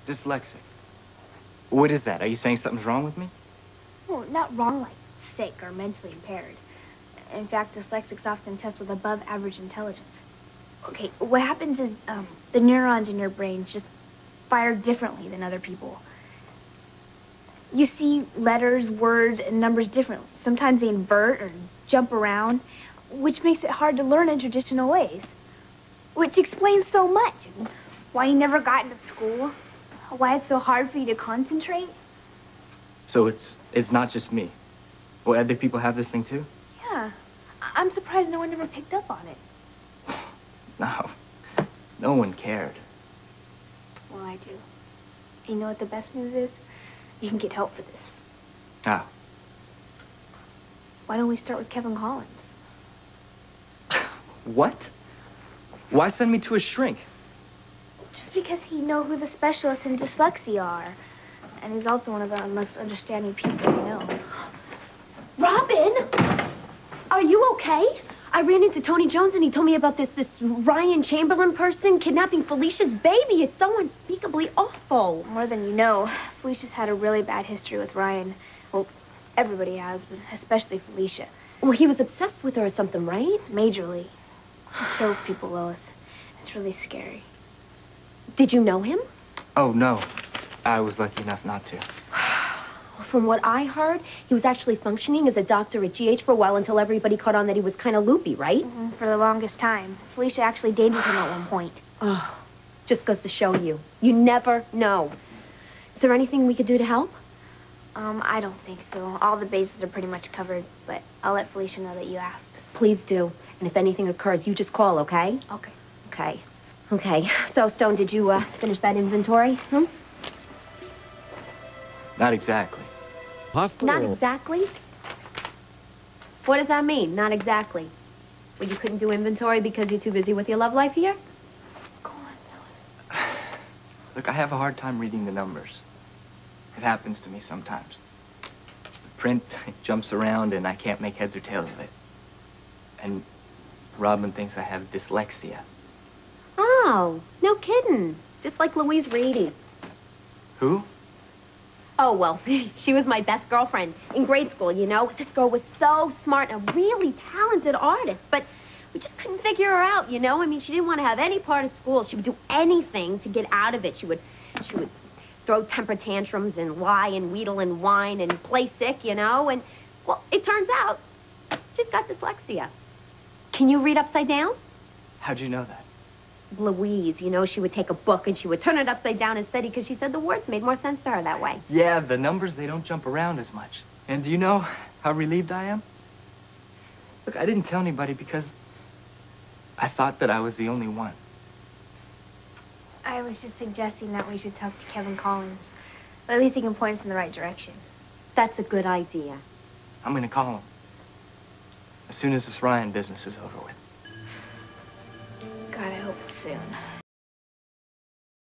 Dyslexic. What is that? Are you saying something's wrong with me? Well, not wrong like sick or mentally impaired. In fact, dyslexics often test with above average intelligence. Okay, what happens is the neurons in your brain just fire differently than other people. You see letters, words, and numbers differently. Sometimes they invert or jump around, which makes it hard to learn in traditional ways. Which explains so much. Why you never got into school, why it's so hard for you to concentrate. So it's not just me. Well, other people have this thing too? Yeah. I'm surprised no one ever picked up on it. No one cared. Well, I do. And you know what the best news is? You can get help for this. How? Why don't we start with Kevin Collins? What? Why send me to a shrink? Just because he knows who the specialists in dyslexia are. And he's also one of the most understanding people I know. Robin! Are you okay? I ran into Tony Jones and he told me about this Ryan Chamberlain person kidnapping Felicia's baby. It's so unspeakably awful. More than you know. Felicia's had a really bad history with Ryan. Well, everybody has, but especially Felicia. Well, he was obsessed with her or something, right? Majorly. He kills people, Lois. It's really scary. Did you know him? Oh, no. I was lucky enough not to. From what I heard, he was actually functioning as a doctor at GH for a while until everybody caught on that he was kind of loopy, right? Mm-hmm. For the longest time. Felicia actually dated him at one point. Oh, just goes to show you. You never know. Is there anything we could do to help? I don't think so. All the bases are pretty much covered, but I'll let Felicia know that you asked. Please do. And if anything occurs, you just call, okay? Okay. Okay. Okay. So, Stone, did you finish that inventory? Not exactly. Hospital. Not exactly? What does that mean, not exactly? Well, you couldn't do inventory because you're too busy with your love life here? Go on, Lois. Look, I have a hard time reading the numbers. It happens to me sometimes. The print jumps around and I can't make heads or tails of it. And Robin thinks I have dyslexia. Oh, no kidding. Just like Louise Reedy. Who? Oh, well, she was my best girlfriend in grade school, you know. This girl was so smart and a really talented artist, but we just couldn't figure her out, you know. I mean, she didn't want to have any part of school. She would do anything to get out of it. She would throw temper tantrums and lie and wheedle and whine and play sick, you know. And, well, it turns out she's got dyslexia. Can you read upside down? How'd you know that? Louise, you know, she would take a book and she would turn it upside down and study because she said the words made more sense to her that way. Yeah, the numbers, they don't jump around as much. And do you know how relieved I am? Look, I didn't tell anybody because I thought that I was the only one. I was just suggesting that we should talk to Kevin Collins. But at least he can point us in the right direction. That's a good idea. I'm gonna call him as soon as this Ryan business is over with.